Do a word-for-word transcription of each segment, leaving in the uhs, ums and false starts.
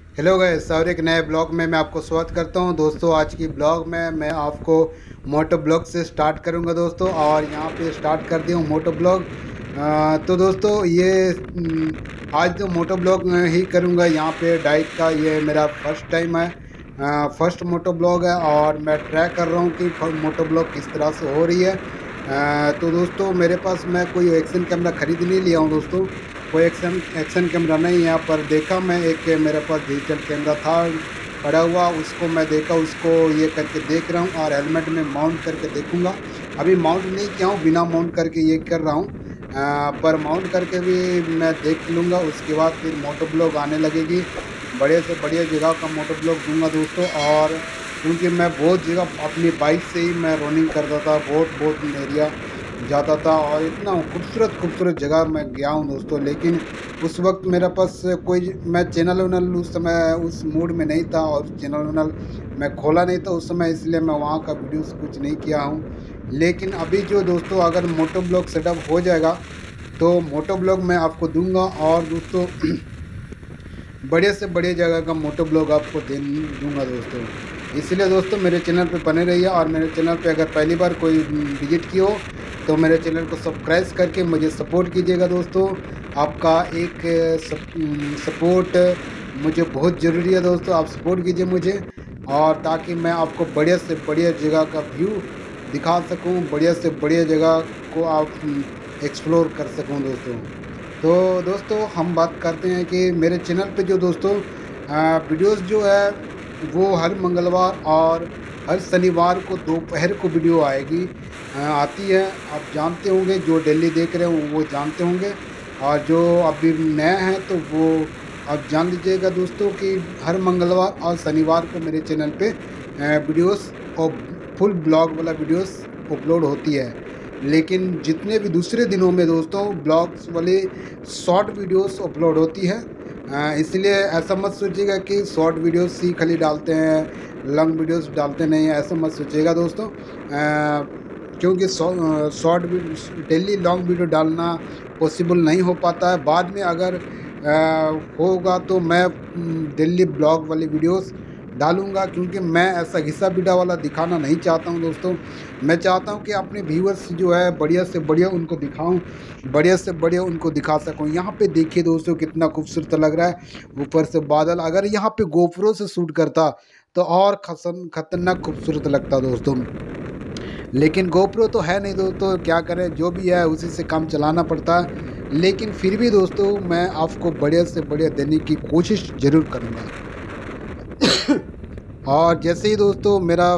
Hello guys, और एक नए ब्लॉग में मैं आपको स्वागत करता हूं। दोस्तों, आज की ब्लॉग में मैं आपको मोटो ब्लॉग से स्टार्ट करूंगा दोस्तों। और यहां पे स्टार्ट कर दिया हूं मोटो ब्लॉग। अ, तो दोस्तों ये हम्म, आज तो मोटो ब्लॉग ही करूंगा। यहां पे डाइट का ये मेरा फर्स्ट टाइम है, फर्स्ट मोटो ब्लॉग है। और मैं ट्राई कर रहा हूं कि मोटो ब्लॉग किस तरह से हो रही है। अ, तो दोस्तों मेरे पास मैं कोई एक्शन कैमरा खरीद नहीं लिया हूं दोस्तों। कोई एक्शन एक्शन कैमरा नहीं। यहाँ पर देखा मैं, एक मेरे पास डिजिटल कैमरा था पड़ा हुआ, उसको मैं देखा, उसको ये करके देख रहा हूँ। और हेलमेट में माउंट करके देखूंगा। अभी माउंट नहीं किया हूँ, बिना माउंट करके ये कर रहा हूँ। अ, पर माउंट करके भी मैं देख लूँगा। उसके बाद फिर मोटो ब्लॉग आने लगेगी। बड़े से बढ़िया जगह का मोटो ब्लॉग दूंगा दोस्तों। और क्योंकि मैं बहुत जगह अपनी बाइक से ही मैं रनिंग करता था, बहुत बहुत एरिया जाता था। और इतना खूबसूरत खूबसूरत जगह मैं गया हूँ दोस्तों। लेकिन उस वक्त मेरे पास कोई, मैं चैनल वैनल उस समय उस मूड में नहीं था, और चैनल वैनल मैं खोला नहीं था उस समय, इसलिए मैं वहाँ का वीडियोस कुछ नहीं किया हूँ। लेकिन अभी जो दोस्तों, अगर मोटो ब्लॉग सेटअप हो जाएगा तो मोटो ब्लॉग मैं आपको दूंगा। और दोस्तों बड़े से बड़े जगह का मोटो ब्लॉग आपको दे दूंगा दोस्तों। इसलिए दोस्तों मेरे चैनल पे बने रहिए। और मेरे चैनल पे अगर पहली बार कोई विजिट किया हो तो मेरे चैनल को सब्सक्राइब करके मुझे सपोर्ट कीजिएगा दोस्तों। आपका एक सपोर्ट मुझे बहुत ज़रूरी है दोस्तों। आप सपोर्ट कीजिए मुझे, और ताकि मैं आपको बढ़िया से बढ़िया जगह का व्यू दिखा सकूं, बढ़िया से बढ़िया जगह को आप एक्सप्लोर कर सकूं दोस्तों। तो दोस्तों हम बात करते हैं कि मेरे चैनल पे जो दोस्तों वीडियोस जो है वो हर मंगलवार और हर शनिवार को दोपहर को वीडियो आएगी, अ, आती है। आप जानते होंगे, जो डेली देख रहे हो वो जानते होंगे, और जो अभी नए हैं तो वो आप जान लीजिएगा दोस्तों कि हर मंगलवार और शनिवार को मेरे चैनल पे वीडियोस और फुल ब्लॉग वाला वीडियोस अपलोड होती है। लेकिन जितने भी दूसरे दिनों में दोस्तों ब्लॉग्स वाले शॉर्ट वीडियोस अपलोड होती है। अ, इसलिए ऐसा मत सोचिएगा कि शॉर्ट वीडियोस ही खाली डालते हैं, लॉन्ग वीडियोस डालते नहीं हैं, ऐसा मत सोचिएगा दोस्तों। अ, क्योंकि शॉर्ट डेली लॉन्ग वीडियो डालना पॉसिबल नहीं हो पाता है। बाद में अगर अ, होगा तो मैं डेली ब्लॉग वाली वीडियोस डालूंगा, क्योंकि मैं ऐसा घिसा पिटा वाला दिखाना नहीं चाहता हूं दोस्तों। मैं चाहता हूं कि अपने व्यूअर्स जो है बढ़िया से बढ़िया उनको दिखाऊं, बढ़िया से बढ़िया उनको दिखा सकूं। यहाँ पे देखिए दोस्तों कितना खूबसूरत लग रहा है, ऊपर से बादल। अगर यहाँ पे गोप्रो से शूट करता तो और खसन खतरनाक खूबसूरत लगता दोस्तों। लेकिन गोप्रो तो है नहीं दोस्तों, क्या करें, जो भी है उसी से काम चलाना पड़ता है। लेकिन फिर भी दोस्तों मैं आपको बढ़िया से बढ़िया देने की कोशिश ज़रूर करूँगा। और जैसे ही दोस्तों मेरा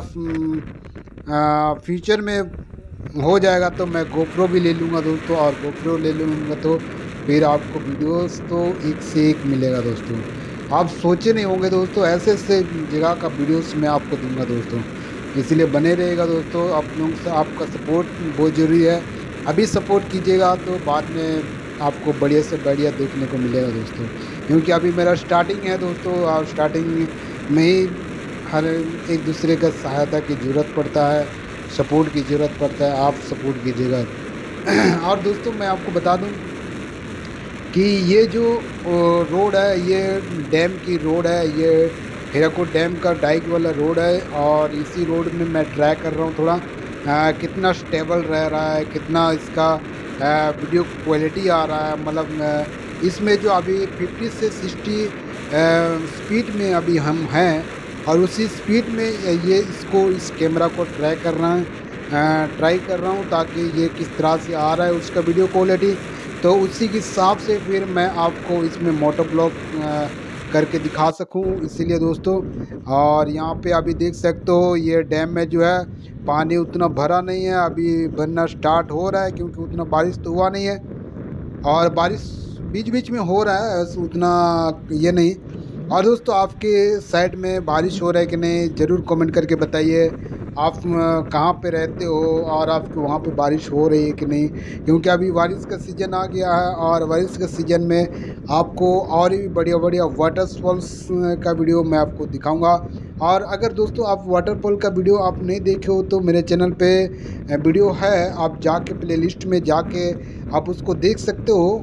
फ्यूचर में हो जाएगा तो मैं गोप्रो भी ले लूँगा दोस्तों। और गोप्रो ले लूँगा तो फिर आपको वीडियोस तो एक से एक मिलेगा दोस्तों। आप सोचे नहीं होंगे दोस्तों, ऐसे ऐसे जगह का वीडियोस मैं आपको दूंगा दोस्तों। इसलिए बने रहेगा दोस्तों। आप लोगों से आपका सपोर्ट बहुत ज़रूरी है। अभी सपोर्ट कीजिएगा तो बाद में आपको बढ़िया से बढ़िया देखने को मिलेगा दोस्तों। क्योंकि अभी मेरा स्टार्टिंग है दोस्तों, और स्टार्टिंग में ही हर एक दूसरे का सहायता की ज़रूरत पड़ता है, सपोर्ट की ज़रूरत पड़ता है। आप सपोर्ट कीजिएगा। और दोस्तों मैं आपको बता दूं कि ये जो रोड है, ये डैम की रोड है, ये हीराकुद डैम का डाइक वाला रोड है। और इसी रोड में मैं ट्राई कर रहा हूँ थोड़ा आ, कितना स्टेबल रह रहा है, कितना इसका आ, वीडियो क्वालिटी आ रहा है। मतलब आ, इसमें जो अभी फिफ्टी से सिक्सटी स्पीड में अभी हम हैं, और उसी स्पीड में ये इसको इस कैमरा को ट्राई कर रहा है ट्राई कर रहा हूँ, ताकि ये किस तरह से आ रहा है उसका वीडियो क्वालिटी। तो उसी के हिसाब से फिर मैं आपको इसमें मोटो ब्लॉग करके दिखा सकूं। इसीलिए दोस्तों, और यहाँ पे अभी देख सकते हो ये डैम में जो है पानी उतना भरा नहीं है, अभी भरना स्टार्ट हो रहा है, क्योंकि उतना बारिश तो हुआ नहीं है। और बारिश बीच बीच में हो रहा है, ऐसे उतना ये नहीं। और दोस्तों आपके साइड में बारिश हो रहा है कि नहीं, ज़रूर कमेंट करके बताइए। आप अ, कहाँ पे रहते हो, और आपके वहाँ पे बारिश हो रही है कि नहीं। क्योंकि अभी बारिश का सीज़न आ गया है, और बारिश के सीज़न में आपको और भी बढ़िया बढ़िया वाटरफॉल्स का वीडियो मैं आपको दिखाऊंगा। और अगर दोस्तों आप वाटरफॉल का वीडियो आप नहीं देखे हो तो मेरे चैनल पे वीडियो है, आप जाके प्लेलिस्ट में जाके आप उसको देख सकते हो।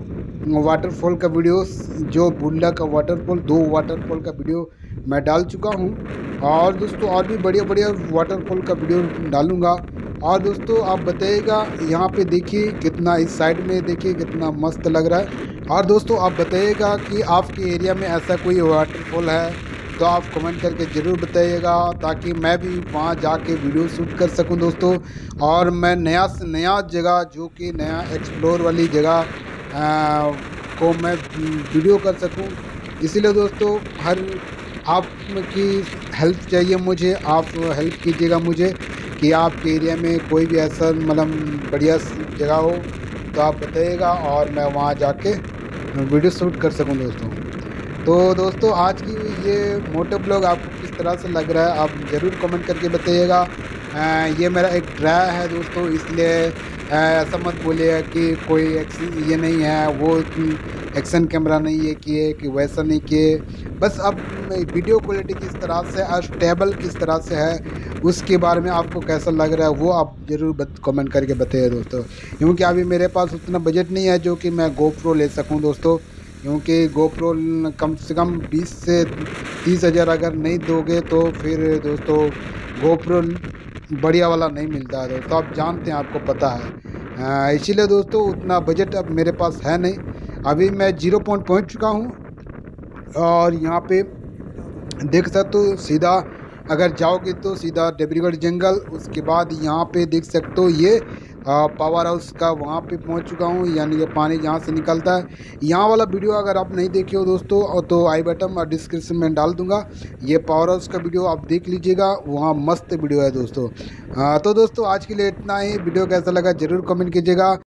वाटरफॉल का वीडियो, जो बुल्ला का वाटरफॉल, दो वाटरफॉल का वीडियो मैं डाल चुका हूँ। और दोस्तों और भी बढ़िया बढ़िया वाटरफॉल का वीडियो डालूँगा। और दोस्तों आप बताइएगा, यहाँ पे देखिए कितना, इस साइड में देखिए कितना मस्त लग रहा है। और दोस्तों आप बताइएगा कि आपके एरिया में ऐसा कोई वाटरफॉल है तो आप कमेंट करके ज़रूर बताइएगा, ताकि मैं भी वहाँ जाके वीडियो शूट कर सकूं दोस्तों। और मैं नया से नया जगह, जो कि नया एक्सप्लोर वाली जगह को मैं वीडियो कर सकूं। इसीलिए दोस्तों हर आपकी हेल्प चाहिए मुझे, आप हेल्प कीजिएगा मुझे कि आपके एरिया में कोई भी ऐसा मतलब बढ़िया जगह हो तो आप बताइएगा, और मैं वहाँ जाके वीडियो शूट कर सकूं दोस्तों। तो दोस्तों आज की ये मोटो ब्लॉग आपको किस तरह से लग रहा है आप ज़रूर कमेंट करके बताइएगा। ये मेरा एक ट्राई है दोस्तों, इसलिए ऐसा मत बोलिएगा कि कोई एक्शन ये नहीं है, वो एक्शन कैमरा नहीं ये किए कि वैसा नहीं किए। बस अब वीडियो क्वालिटी किस तरह से और स्टेबल किस तरह से है उसके बारे में आपको कैसा लग रहा है वो आप ज़रूर कमेंट करके बताइए दोस्तों। क्योंकि अभी मेरे पास उतना बजट नहीं है जो कि मैं गोप्रो ले सकूं दोस्तों, क्योंकि गोप्रो कम से कम बीस से तीस हज़ार अगर नहीं दोगे तो फिर दोस्तों गोप्रो बढ़िया वाला नहीं मिलता है दोस्तों, आप जानते हैं, आपको पता है। इसीलिए दोस्तों उतना बजट अब मेरे पास है नहीं। अभी मैं जीरो पॉइंट पहुँच चुका हूँ, और यहाँ पे देख सकते हो सीधा अगर जाओगे तो सीधा डिब्रूगढ़ जंगल, उसके बाद यहाँ पे देख सकते हो ये पावर हाउस का वहाँ पे पहुँच चुका हूँ, यानी ये पानी जहाँ से निकलता है। यहाँ वाला वीडियो अगर आप नहीं देखे हो दोस्तों तो आई बटन और डिस्क्रिप्शन में डाल दूँगा, ये पावर हाउस का वीडियो आप देख लीजिएगा, वहाँ मस्त वीडियो है दोस्तों। आ, तो दोस्तों आज के लिए इतना ही। वीडियो कैसा लगा ज़रूर कमेंट कीजिएगा।